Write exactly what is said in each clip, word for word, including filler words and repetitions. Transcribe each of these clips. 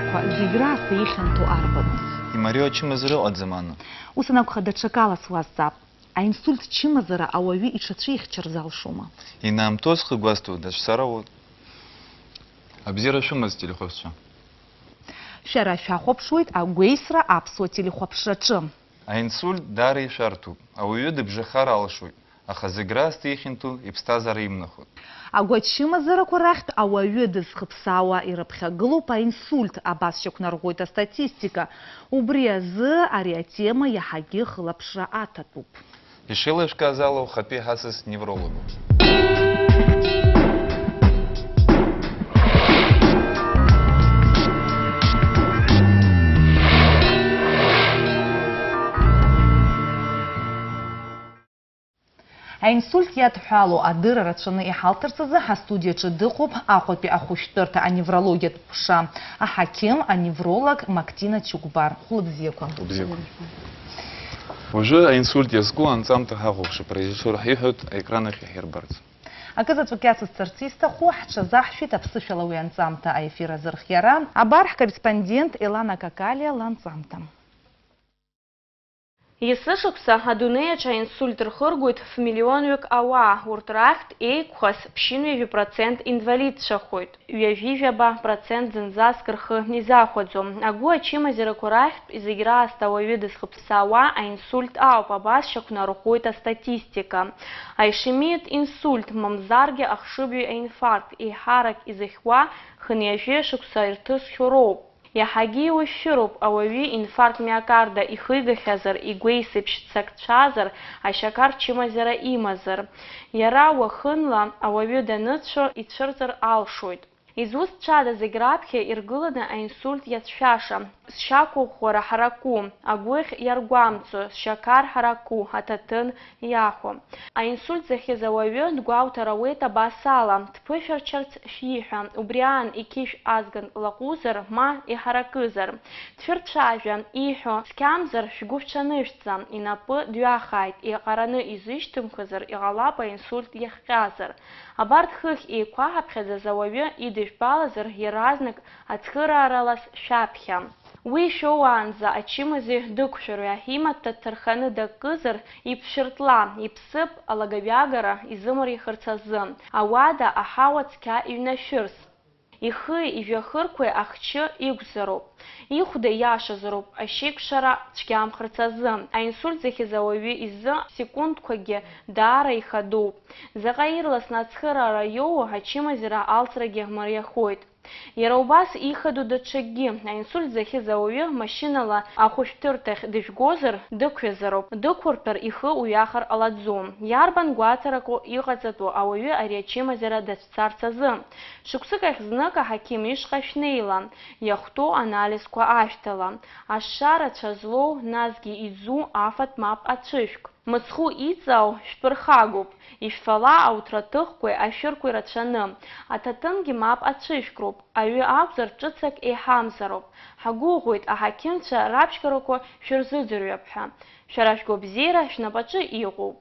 Ушаква зигра сейхенту арбанус. И Марио чимазыры от замана. Усанакха дачакала с WhatsApp. А инсульт чимазыра ауави и чатших черзал шума. И нам тос хыгвасту даже саравод. Абзира шумаз телеховча. Шара шахопшует, а гуэйсра апсо телехопшачым. А инсульт дары и шарту. А уюды бжехар алшуй. А хазыгра стейхенту и пстазар имнахут. А гуачимазыра курахт ауави дызхыпсауа и рабхаглу по инсульт абас шокнаргойта статистика. Убриазы ариатема яхаги хлапша ататуп. И Шилыш сказала, хапи хасыс неврологу. А инсульт ятхалу адыра рачаны и халтырсызы ха студия чыдыкуп ахопи ахуштырта а неврология тупша. А хаким, а невролог Мактина Чукбар. Хулыбзеку. Уже инсульт язгу анцамта хагукши произошел хихот экранах хербарц. А казат выкяться царциста хуахча захфит обсышала уянцамта а эфира зырхьяра. А барх корреспондент Илана Какалия ланцамтам. Есышықса адунеяча инсульт рхыргуит в миллионвик ауа уртрахт эйкхас пшинвеви процент инвалид шахуит. Вявивяба процент зензас кырхы низахуадзом. Агу ачима зиракурахт изыгра оставовиды схыпсауа, а инсульт ау пабас шакна рухуита статистика. А ишемит инсульт мамзарге ахшибью инфаркт и харак изыхва хыньяже шықса иртыс хюроп. Яхаги ущерб ауави инфаркт миокарда и хыгахязар и гуейсыпш цакчазар, а шакар чимазара имазар. Яра уахынла ауави даныцшо и цырзар алшуит. Из уст чада зиграбхе иргылана а инсульт ятшаша. С шаку хора хараку, а гуэх яргуамцу, с шакар хараку, ататын яху. А инсульт захизауави дгуаута рауэта басала, тпыфер черц шиха, убриан и киш азган лакузар, ма и харакызар. Тферчажа, ихо, скямзар, шгувчанышца, и напы дюахайт, и караны изыштымкызар, и галапа инсульт яхказар. А барт хых и квахапхеза зауави и дышбалазар, и разник ацхыра аралас шапхя. Уи шоуанза ачимази дыкшуруя химатта тарханы дакызар и пширтла, и псып алагавягара и зымари хырцазым. Ауада ахауацкя и внаширс. Ихы и вяхыркуе ахчы игзаруп. Ихуда яшазаруп, ашикшара чкям хырцазым. А инсульт захизауави из-за секундкуге дара и ходу. Загаирлас нацхыра райоу ачимазира алцраге марьяхойт. Яраубас иходу дачаги, а инсульт захизауи машинала ахуштыртах дышгозар дыквезаруп, дыкурпер ихы уяхар аладзум. Ярбан гуатарако игацату ауи ариачимазира даццарцазым. Шуксыках знака хакимиш хашнейла, яхто анализква аштала. Ашара чазло назги изу афат мап ачишк. Мыцху ицау шпырхагуп, ишфала аутратыхкуе ашыркуе рачаным, ататынги мап ачишкруп, аюи абзар чыцак эйхамзаруп. Хагугуит ахакимча рабшкаруко шырзыдзырюпха. Шарашго бзира шнапачы игуп.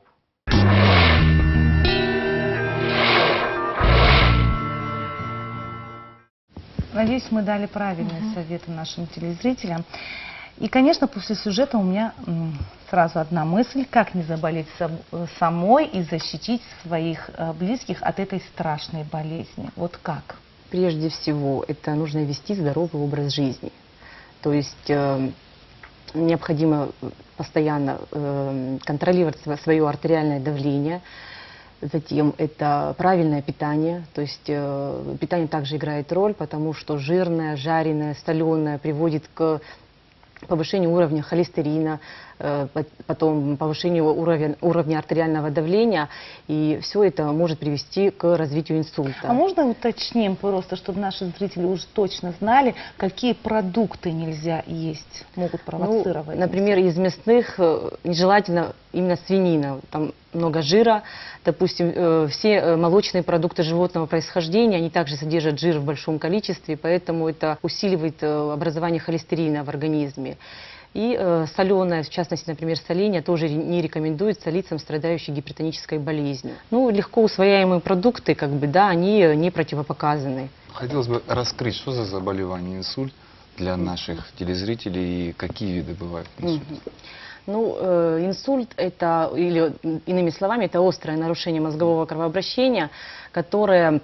Надеюсь, мы дали правильные угу. советы нашим телезрителям. И, конечно, после сюжета у меня сразу одна мысль, как не заболеть самой и защитить своих близких от этой страшной болезни. Вот как? Прежде всего, это нужно вести здоровый образ жизни. То есть э, необходимо постоянно э, контролировать свое артериальное давление. Затем это правильное питание, то есть э, питание также играет роль, потому что жирное, жареное, соленое приводит к повышению уровня холестерина, потом повышению уровня, уровня артериального давления, и все это может привести к развитию инсульта. А можно уточним просто, чтобы наши зрители уже точно знали, какие продукты нельзя есть, могут провоцировать? Ну, например, из мясных нежелательно именно свинина, там много жира. Допустим, все молочные продукты животного происхождения, они также содержат жир в большом количестве, поэтому это усиливает образование холестерина в организме. И э, соленое, в частности, например, соленья тоже не рекомендуется лицам, страдающим гипертонической болезнью. Ну, легко усвояемые продукты, как бы, да, они не противопоказаны. Хотелось бы раскрыть, что за заболевание инсульт, для наших телезрителей и какие виды бывают инсульта? Мгм. Ну, э, инсульт это, или иными словами, это острое нарушение мозгового кровообращения, которое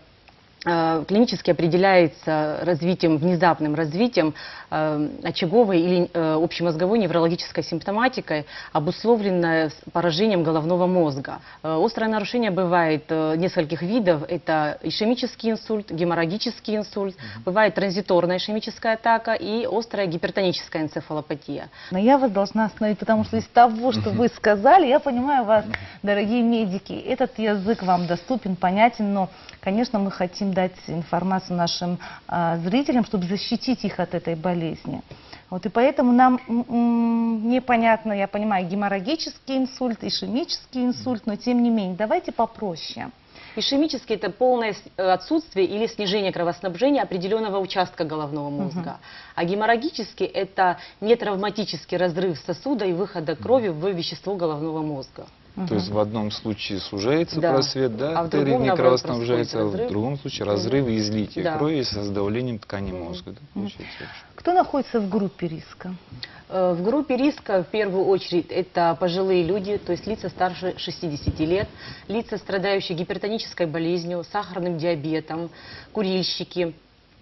э, клинически определяется развитием, внезапным развитием э, очаговой или э, общемозговой неврологической симптоматикой, обусловленной поражением головного мозга. Э, острое нарушение бывает э, нескольких видов. Это ишемический инсульт, геморрагический инсульт, бывает транзиторная ишемическая атака и острая гипертоническая энцефалопатия. Но я вас должна остановить, потому что из того, что вы сказали, я понимаю вас, дорогие медики, этот язык вам доступен, понятен, но, конечно, мы хотим дать информацию нашим а, зрителям, чтобы защитить их от этой болезни. Вот, и поэтому нам м, м, непонятно, я понимаю, геморрагический инсульт, ишемический инсульт, но тем не менее, давайте попроще. Ишемический – это полное с- э, отсутствие или снижение кровоснабжения определенного участка головного мозга. А геморрагический – это нетравматический разрыв сосуда и выхода крови в вещество головного мозга. То есть в одном случае сужается Да. просвет, да, А в артерии другом, не наоборот, кровоснабжается, а в происходит другом случае разрыв. разрыв и излитие Да. крови с сдавлением тканей мозга. Да, получается. Кто находится в группе риска? Э, В группе риска в первую очередь это пожилые люди, то есть лица старше шестидесяти лет, лица, страдающие гипертонической болезнью, сахарным диабетом, курильщики.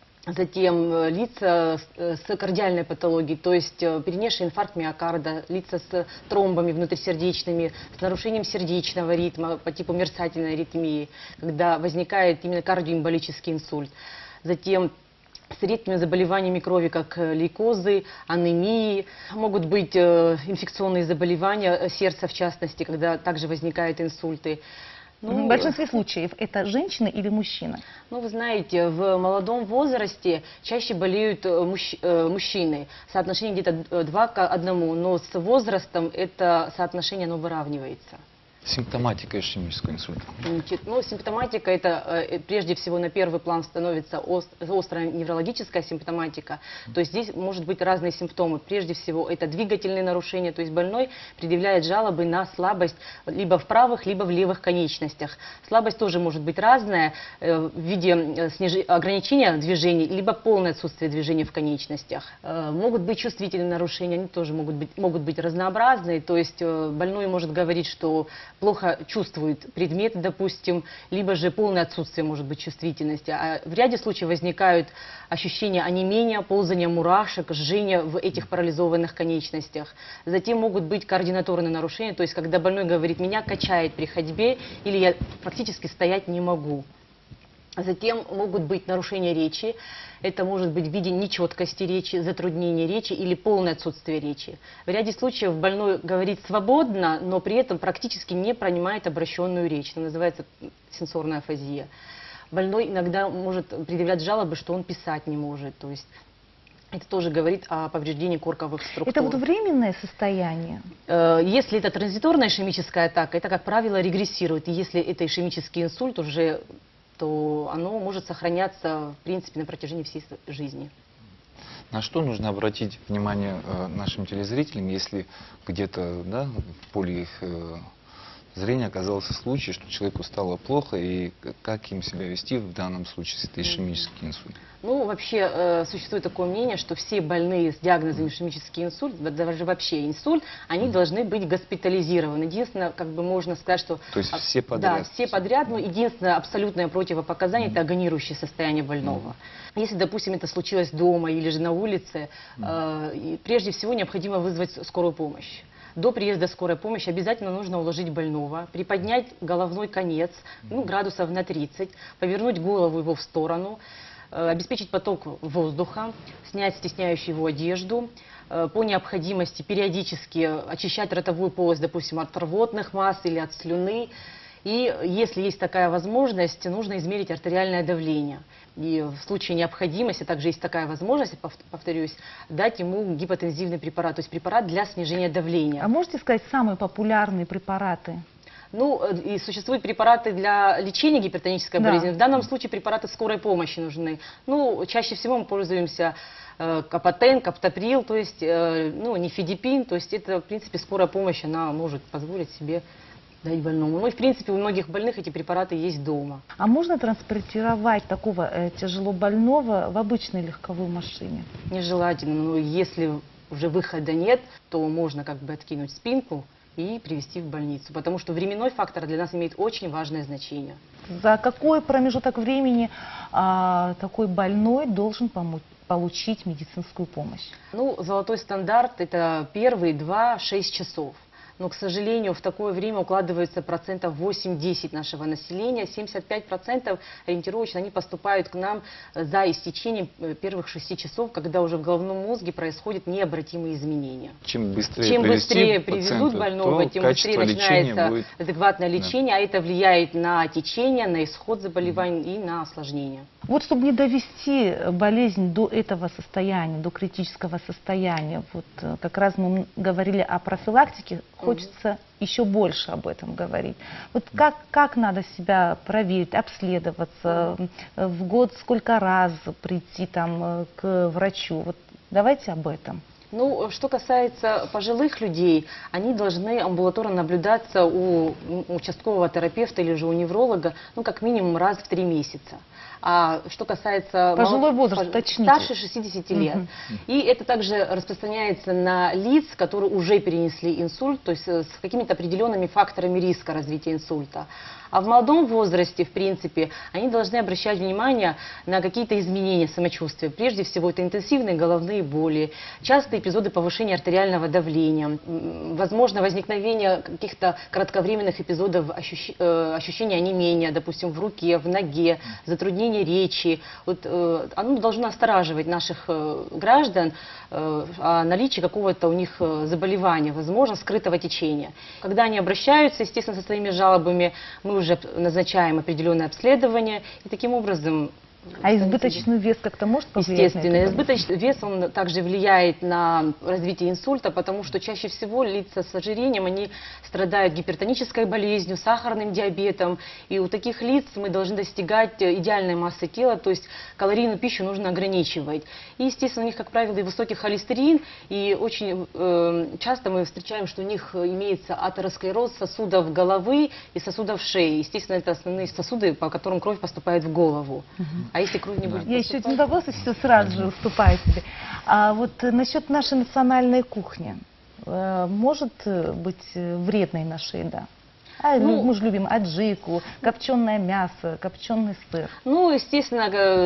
Затем э, лица с, э, с кардиальной патологией, то есть э, перенесшие инфаркт миокарда, лица с тромбами внутрисердечными, с нарушением сердечного ритма по типу мерцательной аритмии, когда возникает именно кардиоэмболический инсульт. Затем с редкими заболеваниями крови, как э, лейкозы, анемии. Могут быть э, инфекционные заболевания э, сердца, в частности, когда также возникают инсульты. Ну, в большинстве случаев это женщина или мужчина? Ну, вы знаете, в молодом возрасте чаще болеют э, мужч- э, мужчины. Соотношение где-то два к одному, но с возрастом это соотношение оно выравнивается. Симптоматика ишемического инсульта. Значит, ну, симптоматика это э, прежде всего на первый план становится ос- острая неврологическая симптоматика. То есть здесь может быть разные симптомы. Прежде всего это двигательные нарушения, то есть больной предъявляет жалобы на слабость либо в правых, либо в левых конечностях. Слабость тоже может быть разная э, в виде э, сниж- ограничения движений, либо полное отсутствие движения в конечностях. Э, могут быть чувствительные нарушения, они тоже могут быть, могут быть разнообразные. То есть э, больной может говорить, что плохо чувствует предметы, допустим, либо же полное отсутствие может быть чувствительности. А в ряде случаев возникают ощущения онемения, ползания мурашек, жжения в этих парализованных конечностях. Затем могут быть координаторные нарушения, то есть когда больной говорит, меня качает при ходьбе или я практически стоять не могу. Затем могут быть нарушения речи. Это может быть в виде нечеткости речи, затруднения речи или полное отсутствие речи. В ряде случаев больной говорит свободно, но при этом практически не пронимает обращенную речь. Это называется сенсорная афазия. Больной иногда может предъявлять жалобы, что он писать не может. То есть это тоже говорит о повреждении корковых структур. Это вот временное состояние? Э, Если это транзиторная ишемическая атака, это, как правило, регрессирует. И если это ишемический инсульт, уже то оно может сохраняться, в принципе, на протяжении всей с- жизни. На что нужно обратить внимание э, нашим телезрителям, если где-то, да, в поле их э, зрения оказался случай, что человеку стало плохо, и к- как им себя вести в данном случае, если это ишемический инсульт? Ну, вообще, э, существует такое мнение, что все больные с диагнозом ишемический инсульт, да, даже вообще инсульт, они должны быть госпитализированы. Единственное, как бы можно сказать, что... То есть а, все подряд? Да, все подряд, но единственное абсолютное противопоказание – это агонирующее состояние больного. Если, допустим, это случилось дома или же на улице, э, и прежде всего необходимо вызвать скорую помощь. До приезда скорой помощи обязательно нужно уложить больного, приподнять головной конец, ну, градусов на тридцать, повернуть голову его в сторону, э, обеспечить поток воздуха, снять стесняющую его одежду, э, по необходимости периодически очищать ротовую полость, допустим, от рвотных масс или от слюны. И если есть такая возможность, нужно измерить артериальное давление. И в случае необходимости, также есть такая возможность, пов- повторюсь, дать ему гипотензивный препарат, то есть препарат для снижения давления. А можете сказать самые популярные препараты? Ну, э, и существуют препараты для лечения гипертонической Да. болезни. В данном случае препараты скорой помощи нужны. Ну, чаще всего мы пользуемся э, капотен, каптоприл, то есть, э, ну, нифедипин, то есть это, в принципе, скорая помощь, она может позволить себе дать больному. Ну и в принципе у многих больных эти препараты есть дома. А можно транспортировать такого э, тяжело больного в обычной легковой машине? Нежелательно, но если уже выхода нет, то можно как бы откинуть спинку и привезти в больницу, потому что временной фактор для нас имеет очень важное значение. За какой промежуток времени а, такой больной должен помочь? Получить медицинскую помощь? Ну, золотой стандарт – это первые два-шесть часов. Но, к сожалению, в такое время укладывается процентов восемь-десять нашего населения. семьдесят пять процентов ориентировочно они поступают к нам за истечением первых шести часов, когда уже в головном мозге происходят необратимые изменения. Чем быстрее, Чем привести быстрее пациента, приведут больного, то тем качество быстрее лечения начинается будет... адекватное лечение, а это влияет на течение, на исход заболевания и на осложнения. Вот чтобы не довести болезнь до этого состояния, до критического состояния, вот э, как раз мы говорили о профилактике, хочется еще больше об этом говорить. Вот как, как надо себя проверить, обследоваться, э, в год сколько раз прийти там, э, к врачу? Вот давайте об этом. Ну, что касается пожилых людей, они должны амбулаторно наблюдаться у участкового терапевта или же у невролога, ну, как минимум раз в три месяца. А что касается Пожилой мало... возраст, уточните. старше шестидесяти лет. Угу. И это также распространяется на лиц, которые уже перенесли инсульт, то есть с какими-то определенными факторами риска развития инсульта. А в молодом возрасте, в принципе, они должны обращать внимание на какие-то изменения самочувствия. Прежде всего, это интенсивные головные боли, частые эпизоды повышения артериального давления, возможно, возникновение каких-то кратковременных эпизодов ощущ... ощущения онемения, допустим, в руке, в ноге, затруднение речи. Вот, оно должно настораживать наших граждан о наличии какого-то у них заболевания, возможно, скрытого течения. Когда они обращаются, естественно, со своими жалобами, мы уже назначаем определенное обследование, и таким образом... А избыточный вес как-то может повлиять? Естественно, избыточный вес, он также влияет на развитие инсульта, потому что чаще всего лица с ожирением, они страдают гипертонической болезнью, сахарным диабетом, и у таких лиц мы должны достигать идеальной массы тела, то есть калорийную пищу нужно ограничивать. И, естественно, у них, как правило, и высокий холестерин, и очень э, часто мы встречаем, что у них имеется атеросклероз сосудов головы и сосудов шеи. Естественно, это основные сосуды, по которым кровь поступает в голову. А если кровь не будет Я поступать... еще один вопрос, и все сразу же уступаю тебе. А вот насчет нашей национальной кухни. Может быть вредной наша еда? А, ну, мы же любим аджику, копченое мясо, копченый сыр. Ну, естественно,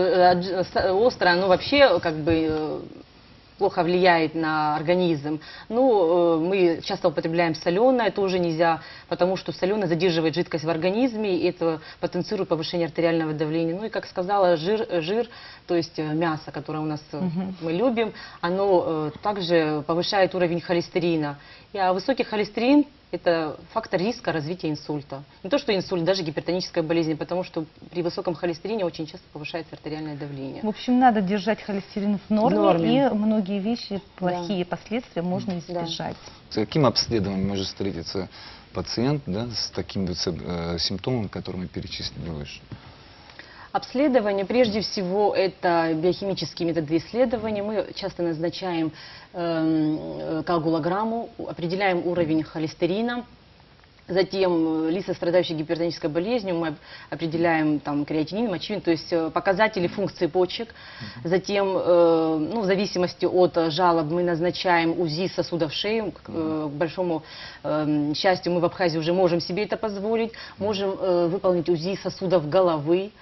острое, оно вообще как бы... плохо влияет на организм. Ну, мы часто употребляем соленое, тоже нельзя, потому что соленое задерживает жидкость в организме, и это потенцирует повышение артериального давления. Ну и, как сказала, жир, жир то есть мясо, которое у нас угу. мы любим, оно также повышает уровень холестерина. И, а высокий холестерин – это фактор риска развития инсульта. Не то, что инсульт, даже гипертоническая болезнь, потому что при высоком холестерине очень часто повышается артериальное давление. В общем, надо держать холестерин в норме, в норме. И многие вещи, плохие да. последствия можно избежать. Да. С каким обследованием может встретиться пациент, да, с таким вот, э, симптомом, который мы перечислили выше? Обследование, прежде всего, это биохимические методы исследования. Мы часто назначаем э, коагулограмму, определяем уровень холестерина. Затем лица, страдающие гипертонической болезнью, мы определяем там, креатинин, мочевин, то есть показатели функции почек. Затем, э, ну, в зависимости от жалоб, мы назначаем УЗИ сосудов шеи. К, э, к большому э, счастью, мы в Абхазии уже можем себе это позволить. Можем э, выполнить УЗИ сосудов головы.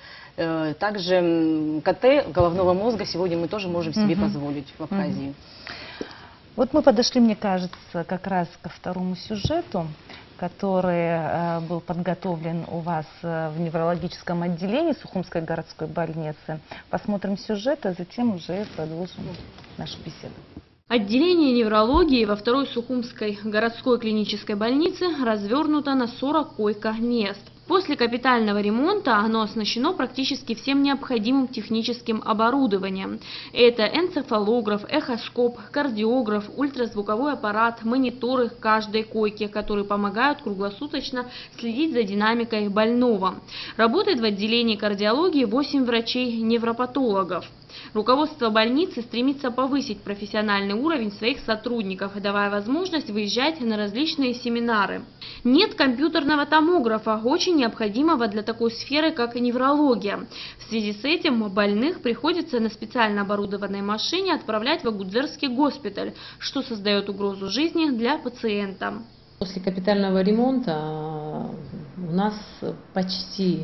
Также КТ головного мозга сегодня мы тоже можем себе угу. позволить в Абхазии. Угу. Вот мы подошли, мне кажется, как раз ко второму сюжету, который э, был подготовлен у вас в неврологическом отделении Сухумской городской больницы. Посмотрим сюжет, а затем уже продолжим нашу беседу. Отделение неврологии во второй Сухумской городской клинической больнице развернуто на сорок койко-мест. После капитального ремонта оно оснащено практически всем необходимым техническим оборудованием. Это энцефалограф, эхоскоп, кардиограф, ультразвуковой аппарат, мониторы к каждой койке, которые помогают круглосуточно следить за динамикой больного. Работает в отделении кардиологии восемь врачей-невропатологов. Руководство больницы стремится повысить профессиональный уровень своих сотрудников, давая возможность выезжать на различные семинары. Нет компьютерного томографа, очень необходимого для такой сферы, как неврология. В связи с этим больных приходится на специально оборудованной машине отправлять в Агудзерский госпиталь, что создает угрозу жизни для пациента. После капитального ремонта у нас почти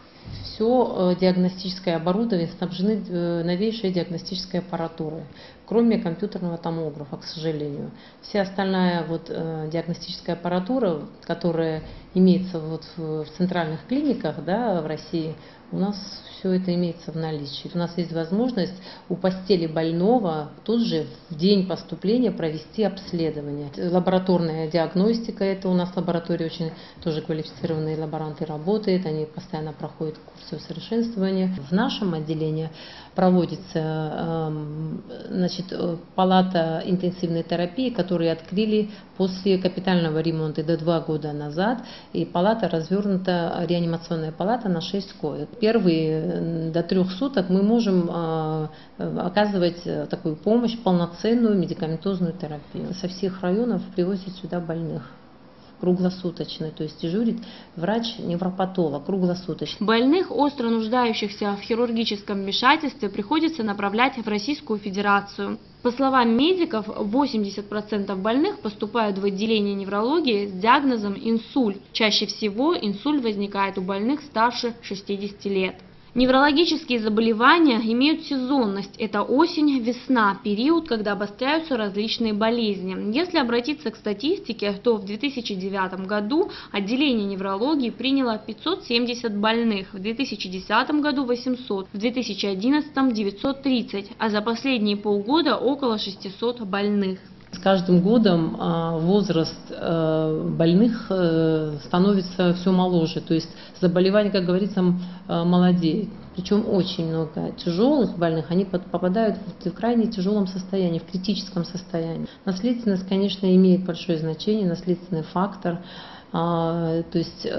все диагностическое оборудование снабжены новейшей диагностической аппаратурой, кроме компьютерного томографа, к сожалению. Вся остальная вот, диагностическая аппаратура, которая имеется вот в центральных клиниках, да, в России, у нас все это имеется в наличии. У нас есть возможность у постели больного тут же в день поступления провести обследование. Лабораторная диагностика, это у нас в лаборатории очень тоже квалифицированные лаборанты работают, они постоянно проходят курсы усовершенствования. В нашем отделении проводится значит, палата интенсивной терапии, которую открыли после капитального ремонта до два года назад, и палата развернута, реанимационная палата на шесть коек. Первые до трех суток мы можем оказывать такую помощь, полноценную медикаментозную терапию. Со всех районов привозят сюда больных круглосуточно, то есть дежурит врач-невропатолог круглосуточно. Больных, остро нуждающихся в хирургическом вмешательстве, приходится направлять в Российскую Федерацию. По словам медиков, восемьдесят процентов больных поступают в отделение неврологии с диагнозом инсульт. Чаще всего инсульт возникает у больных старше шестидесяти лет. Неврологические заболевания имеют сезонность. Это осень, весна, период, когда обостряются различные болезни. Если обратиться к статистике, то в две тысячи девятом году отделение неврологии приняло пятьсот семьдесят больных, в две тысячи десятом году восемьсот, в две тысячи одиннадцатом девятьсот тридцать, а за последние полгода около шестисот больных. С каждым годом возраст больных становится все моложе, то есть заболевание, как говорится, молодеет. Причем очень много тяжелых больных, они попадают в крайне тяжелом состоянии, в критическом состоянии. Наследственность, конечно, имеет большое значение, наследственный фактор, то есть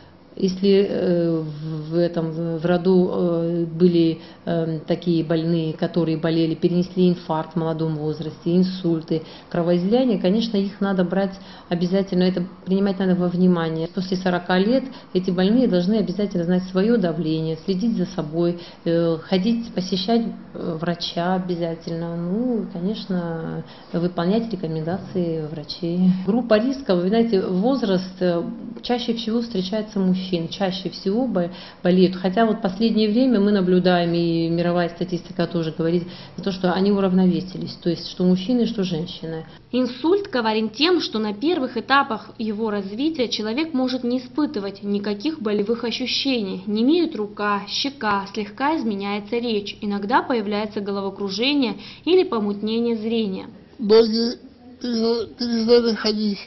если в этом в роду были такие больные, которые болели, перенесли инфаркт в молодом возрасте, инсульты, кровоизлияния, конечно, их надо брать обязательно, это принимать надо во внимание. После сорока лет эти больные должны обязательно знать свое давление, следить за собой, ходить, посещать врача обязательно, ну, конечно, выполнять рекомендации врачей. Группа риска, вы знаете, возраст чаще всего встречается мужчин. Чаще всего болеют. Хотя вот в последнее время мы наблюдаем, и мировая статистика тоже говорит, то, что они уравновесились, то есть что мужчины, что женщины. Инсульт коварен тем, что на первых этапах его развития человек может не испытывать никаких болевых ощущений. Немеет рука, щека, слегка изменяется речь, иногда появляется головокружение или помутнение зрения. Ноги перестали ходить,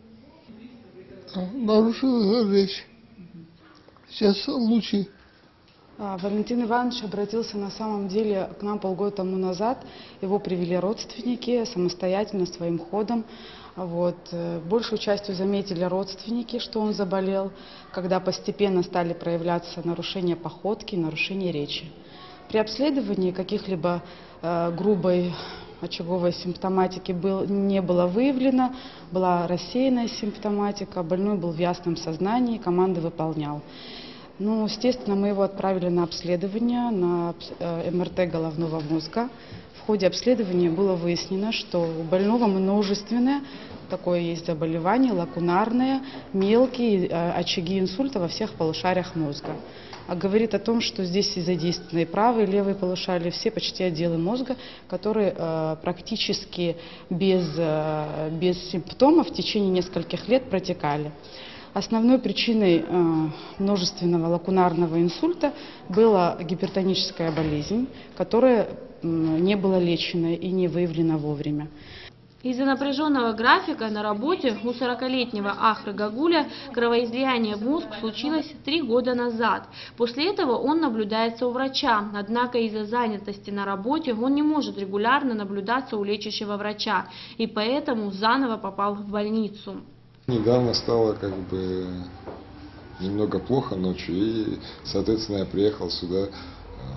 нарушилась речь. Сейчас лучше. Валентин Иванович обратился на самом деле к нам полгода тому назад. Его привели родственники самостоятельно, своим ходом. Вот. Большую частью заметили родственники, что он заболел, когда постепенно стали проявляться нарушения походки, нарушения речи. При обследовании каких-либо э, грубой очаговой симптоматики был, не было выявлено, была рассеянная симптоматика, больной был в ясном сознании, команды выполнял. Ну, естественно, мы его отправили на обследование, на эм эр тэ головного мозга. В ходе обследования было выяснено, что у больного множественное, такое есть заболевание, лакунарное, мелкие очаги инсульта во всех полушариях мозга. А говорит о том, что здесь задействованы и правые, и левые полушария, все почти отделы мозга, которые э, практически без, э, без симптомов в течение нескольких лет протекали. Основной причиной э, множественного лакунарного инсульта была гипертоническая болезнь, которая э, не была лечена и не выявлена вовремя. Из-за напряженного графика на работе у сорокалетнего Ахры Гагуля кровоизлияние в мозг случилось три года назад. После этого он наблюдается у врача, однако из-за занятости на работе он не может регулярно наблюдаться у лечащего врача, и поэтому заново попал в больницу. Недавно стало как бы немного плохо ночью, и, соответственно, я приехал сюда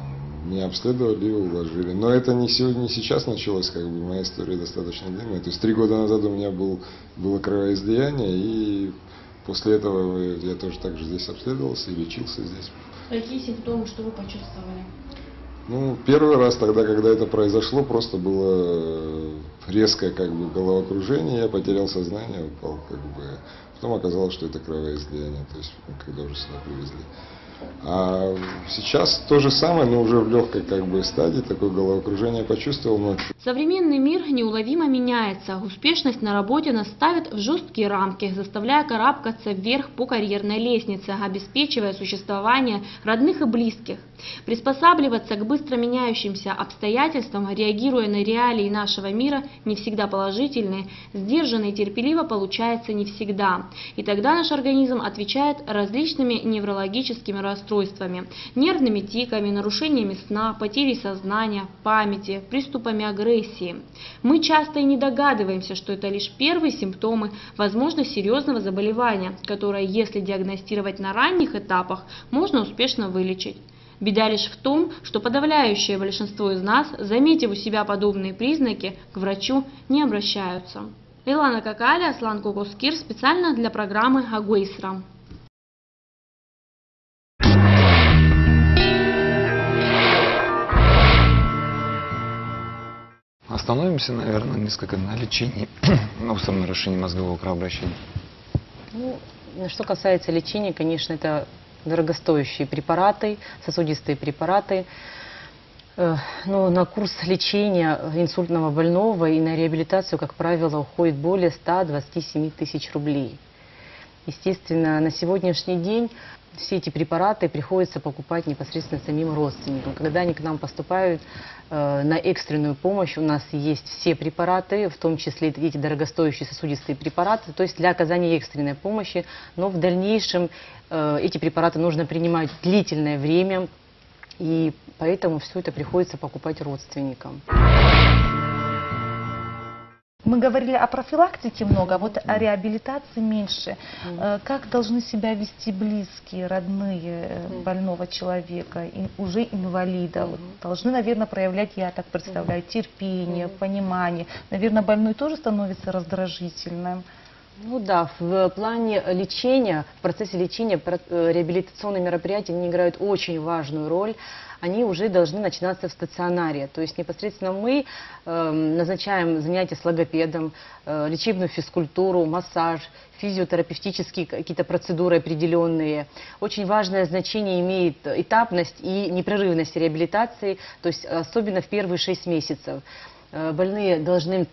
меня обследовали и уложили. Но это не сегодня, не сейчас началось, как бы моя история достаточно длинная. То есть три года назад у меня был, было кровоизлияние, и после этого я тоже так же здесь обследовался и лечился здесь. Какие симптомы, что вы почувствовали? Ну, первый раз тогда, когда это произошло, просто было резкое как бы головокружение, я потерял сознание, упал как бы. Потом оказалось, что это кровоизлияние, то есть когда уже сюда привезли. А сейчас то же самое, но уже в легкой как бы стадии, такое головокружение почувствовал ночью. Современный мир неуловимо меняется. Успешность на работе нас ставит в жесткие рамки, заставляя карабкаться вверх по карьерной лестнице, обеспечивая существование родных и близких. Приспосабливаться к быстро меняющимся обстоятельствам, реагируя на реалии нашего мира, не всегда положительные, сдержанно и терпеливо получается не всегда. И тогда наш организм отвечает различными неврологическими расстройствами, нервными тиками, нарушениями сна, потерей сознания, памяти, приступами агрессии. Мы часто и не догадываемся, что это лишь первые симптомы, возможно, серьезного заболевания, которое, если диагностировать на ранних этапах, можно успешно вылечить. Беда лишь в том, что подавляющее большинство из нас, заметив у себя подобные признаки, к врачу не обращаются. Илана Какали, Аслан Кокоскир, специально для программы Агуэйсра. Остановимся, наверное, несколько на лечении острого нарушения мозгового кровообращения. Ну, что касается лечения, конечно, это дорогостоящие препараты, сосудистые препараты. Но на курс лечения инсультного больного и на реабилитацию, как правило, уходит более ста двадцати семи тысяч рублей. Естественно, на сегодняшний день все эти препараты приходится покупать непосредственно самим родственникам. Когда они к нам поступают э, на экстренную помощь, у нас есть все препараты, в том числе эти дорогостоящие сосудистые препараты, то есть для оказания экстренной помощи, но в дальнейшем э, эти препараты нужно принимать длительное время, и поэтому все это приходится покупать родственникам. Мы говорили о профилактике много, а вот о реабилитации меньше. Mm. Как должны себя вести близкие, родные mm. больного человека, и уже инвалида? Mm. Вот, должны, наверное, проявлять, я так представляю, терпение, mm. понимание. Наверное, больной тоже становится раздражительным. Ну да, в плане лечения, в процессе лечения реабилитационные мероприятия они играют очень важную роль. Они уже должны начинаться в стационаре. То есть непосредственно мы э, назначаем занятия с логопедом, э, лечебную физкультуру, массаж, физиотерапевтические какие-то процедуры определенные. Очень важное значение имеет этапность и непрерывность реабилитации, то есть особенно в первые шесть месяцев. Э, больные должны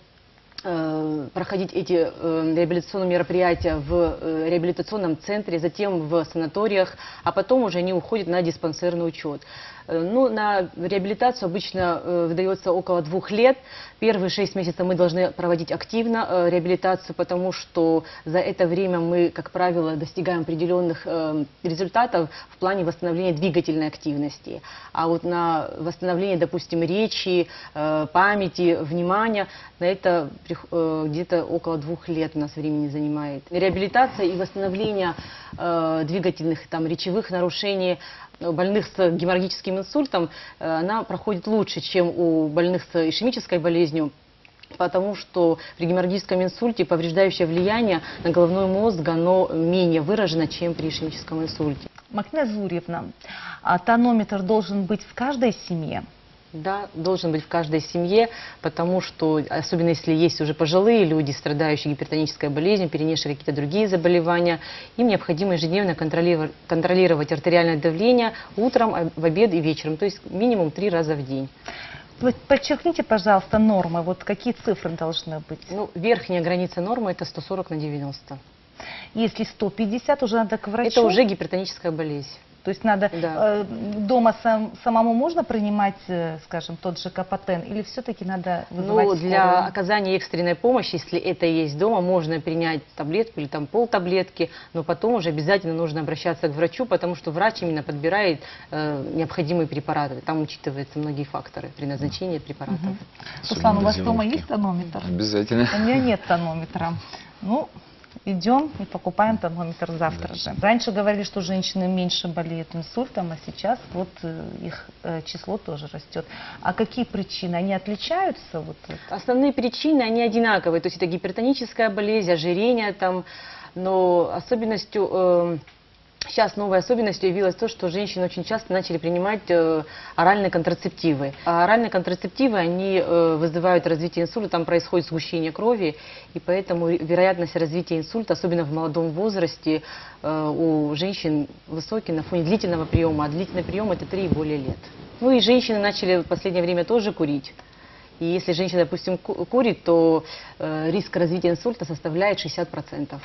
проходить эти э, реабилитационные мероприятия в э, реабилитационном центре, затем в санаториях, а потом уже они уходят на диспансерный учет. Э, ну, на реабилитацию обычно э, выдается около двух лет. Первые шесть месяцев мы должны проводить активно э, реабилитацию, потому что за это время мы, как правило, достигаем определенных э, результатов в плане восстановления двигательной активности. А вот на восстановление, допустим, речи, э, памяти, внимания, на это где-то около двух лет у нас времени занимает. Реабилитация и восстановление э, двигательных, там, речевых нарушений больных с геморрагическим инсультом, э, она проходит лучше, чем у больных с ишемической болезнью, потому что при геморрагическом инсульте повреждающее влияние на головной мозг, оно менее выражено, чем при ишемическом инсульте. Максима Зурьевна, а тонометр должен быть в каждой семье? Да, должен быть в каждой семье, потому что, особенно если есть уже пожилые люди, страдающие гипертонической болезнью, перенесшие какие-то другие заболевания, им необходимо ежедневно контролировать, контролировать артериальное давление утром, в обед и вечером, то есть минимум три раза в день. Подчеркните, пожалуйста, нормы, вот какие цифры должны быть? Ну, верхняя граница нормы это сто сорок на девяносто. Если сто пятьдесят, уже надо к врачу? Это уже гипертоническая болезнь. То есть надо да. э, дома сам, самому можно принимать, э, скажем, тот же Капотен, или все-таки надо вызывать Ну, для скорую? оказания экстренной помощи, если это есть дома, можно принять таблетку или там полтаблетки, но потом уже обязательно нужно обращаться к врачу, потому что врач именно подбирает э, необходимые препараты. Там учитываются многие факторы при назначении препаратов. Угу. Руслан, у вас дома есть тонометр? Обязательно. У меня нет тонометра. Ну, идем и покупаем тонометр завтра же. Раньше говорили, что женщины меньше болеют инсультом, а сейчас вот э, их э, число тоже растет. А какие причины? Они отличаются? Вот, это? Основные причины, они одинаковые. То есть это гипертоническая болезнь, ожирение там, но особенностью... Э, Сейчас новой особенностью явилось то, что женщины очень часто начали принимать э, оральные контрацептивы. А оральные контрацептивы, они э, вызывают развитие инсульта, там происходит сгущение крови, и поэтому вероятность развития инсульта, особенно в молодом возрасте, э, у женщин высокий на фоне длительного приема, а длительный прием это три и более лет. Ну и женщины начали в последнее время тоже курить. И если женщина, допустим, курит, то э, риск развития инсульта составляет шестьдесят процентов.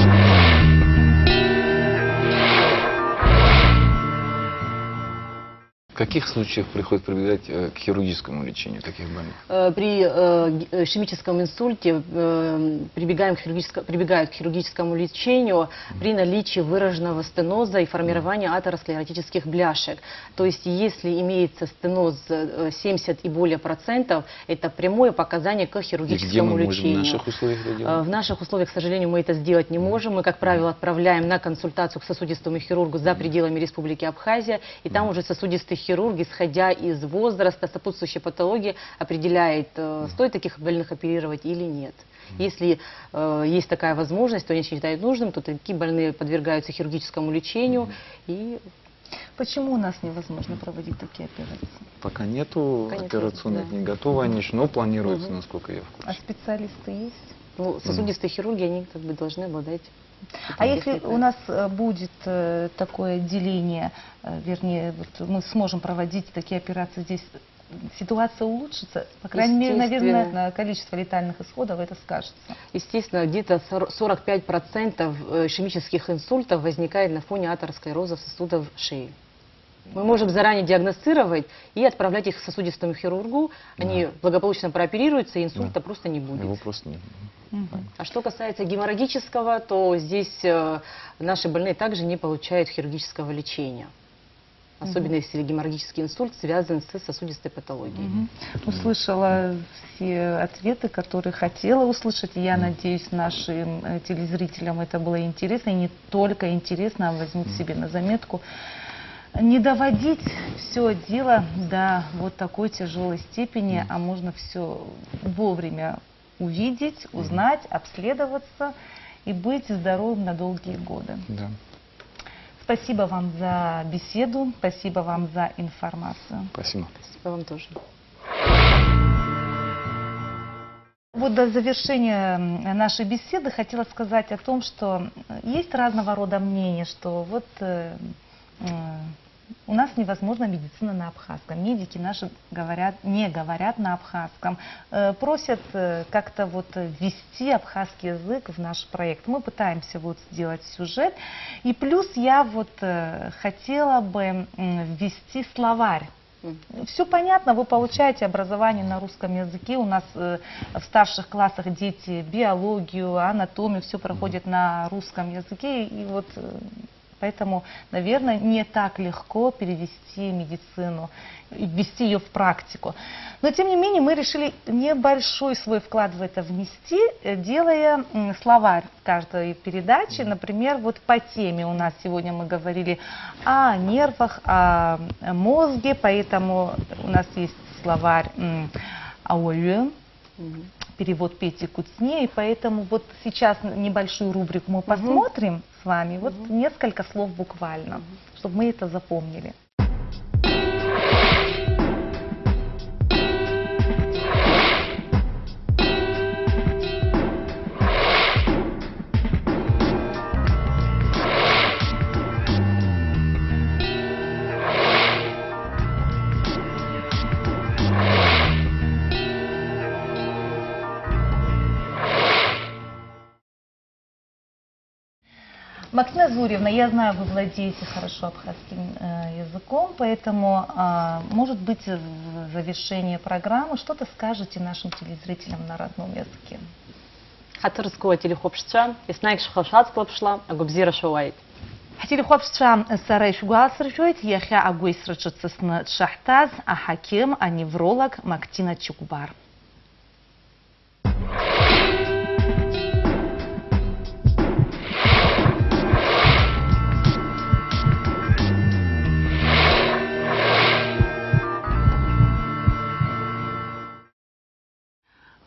В каких случаях приходится прибегать э, к хирургическому лечению таких больных? Э, При э, ишемическом инсульте э, прибегаем к хирургическому, прибегают к хирургическому лечению mm. при наличии выраженного стеноза и формирования атеросклеротических бляшек. То есть, если имеется стеноз семьдесят и более процентов, это прямое показание к хирургическому и где мы лечению. можем в наших условиях это делать? В наших условиях, к сожалению, мы это сделать не можем. Мы, как правило, отправляем на консультацию к сосудистому хирургу за пределами Республики Абхазия, и там уже сосудистый хирург, исходя из возраста, сопутствующей патологии, определяет, э, стоит таких больных оперировать или нет. Если э, есть такая возможность, то они считают нужным, то такие больные подвергаются хирургическому лечению. И... Почему у нас невозможно проводить такие операции? Пока нету Пока операционных, да. не готовы они, но планируется, Угу. насколько я в курсе. А специалисты есть? Ну, сосудистые хирурги, они как бы должны обладать. А если у нас э, будет э, такое отделение, э, вернее, вот мы сможем проводить такие операции здесь, ситуация улучшится? По крайней мере, наверное, на количество летальных исходов это скажется. Естественно, где-то сорок пять процентов ишемических инсультов возникает на фоне атеросклероза сосудов шеи. Мы можем заранее диагностировать и отправлять их к сосудистому хирургу. Они Да. благополучно прооперируются, и инсульта Да. просто не будет. Его просто нет. Угу. А что касается геморрагического, то здесь э, наши больные также не получают хирургического лечения. Особенно Мгм. если геморрагический инсульт связан с сосудистой патологией. Мгм. Услышала все ответы, которые хотела услышать. Я надеюсь, нашим э, телезрителям это было интересно. И не только интересно, а возьмут себе на заметку. Не доводить все дело до вот такой тяжелой степени, а можно все вовремя увидеть, узнать, обследоваться и быть здоровым на долгие годы. Да. Спасибо вам за беседу, спасибо вам за информацию. Спасибо. Спасибо вам тоже. Вот до завершения нашей беседы хотела сказать о том, что есть разного рода мнения, что вот э, э, у нас невозможна медицина на абхазском. Медики наши говорят, не говорят на абхазском. Э, просят э, как-то вот ввести абхазский язык в наш проект. Мы пытаемся вот сделать сюжет. И плюс я вот э, хотела бы э, ввести словарь. Все понятно, вы получаете образование на русском языке. У нас э, в старших классах дети биологию, анатомию, все проходят на русском языке. И вот э, поэтому, наверное, не так легко перевести медицину, ввести ее в практику. Но, тем не менее, мы решили небольшой свой вклад в это внести, э, делая м, словарь каждой передачи. Например, вот по теме у нас сегодня мы говорили о нервах, о мозге, поэтому у нас есть словарь «Ауэ», перевод Пети Куцне, и поэтому вот сейчас небольшую рубрику мы посмотрим с вами, вот несколько слов буквально, чтобы мы это запомнили. Максима Зурьевна, я знаю, вы владеете хорошо абхазским э, языком, поэтому, э, может быть, в завершении программы что-то скажете нашим телезрителям на родном языке. Хатырского телехопшча, яснайк шхалшац клапшла, а губзира шуайт. Телехопшча сарайш гуасрчойт, яхя агуйсрчуцесна шахтаз, а хаким, а невролог Мактина Чукбар.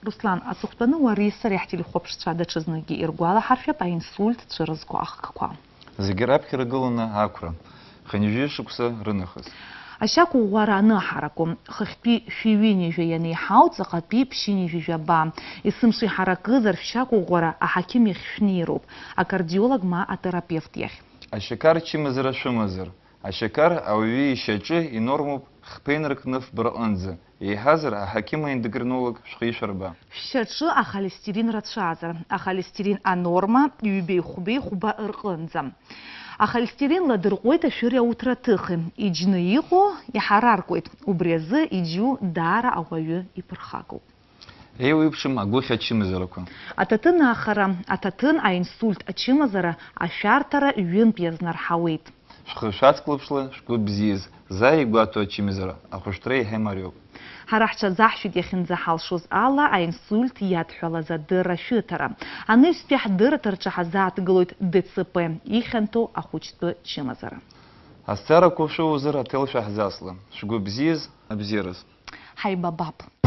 Руслан, аҵыхәтәаны уара исареи ҳтелехәаԥшцәа даҽазныкгьы иргәалаҳаршәап аинсульт цәыразгәаахкқәа. Зегьы раԥхьа иргыланы ақәра, хынҩажәи шықәса рынахыс. Ашьакәыӷәӷәара аныҳараку, хыхьтәи шәиҩынҩажәа ианеиҳау, ҵаҟатәи ԥшьынҩажәа ба. Есымша иҳаракызар шәшьакәыӷәӷәара аҳақьым иахь шәнеироуп, акардиолог ма атерапевт иахь. Ашьакар чымазара шәымазар. Ашьакар ауаҩы ишьаҿы инормоуп хԥеинрак ныфбраҟынӡа. Еиҳазар аҳақьым аендокринолог шәхишәарба. Шәшьаҿы ахолестерин рацәазар, ахолестерин анорма ҩбеи-хәбеи хәба рҟынӡа. Ахолестерин ладырҟәуеит ашәыри ауҭраҭыхи, иџьны иҟоу иҳараркуеит. Убри азы иџьу даара ауаҩы иԥырхагоуп. Еиуеиԥшым агәыхь ачымазарақәа. Аҭаҭын ахара, аҭаҭын аинсульт ачымазара ашәарҭара ҩынтә иазнарҳауеит. Шәхы шәацклаԥшла шәгәы бзиаз, заа игәаҭо ачымазара, ахәышәтәра иаҳа имариоуп. Ҳара ҳҽазаҳшәеит иахьынӡаҳалшоз ала аинсульт иадҳәалаз адырра шәыҭара. Аныҩстәи ҳдырраҭа рҿы ҳазааҭгылоит ДЦП, ихьанҭоу ахәыҷтәы чымазара. Азҵаарақәа шәоуазар аҭел шәаҳзасла, шәгәы бзиаз, абзиараз. Ҳаибабап.